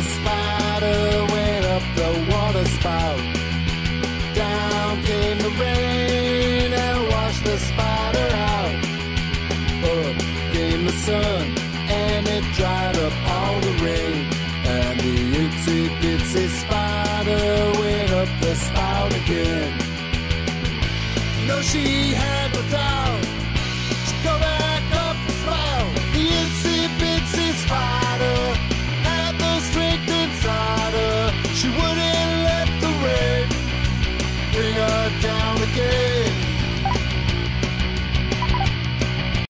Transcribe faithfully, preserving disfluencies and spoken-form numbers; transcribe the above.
itsy spider went up the water spout. Down came the rain and washed the spider out. Up came the sun and it dried up all the rain. And the itsy bitsy spider went up the spout again. No, she had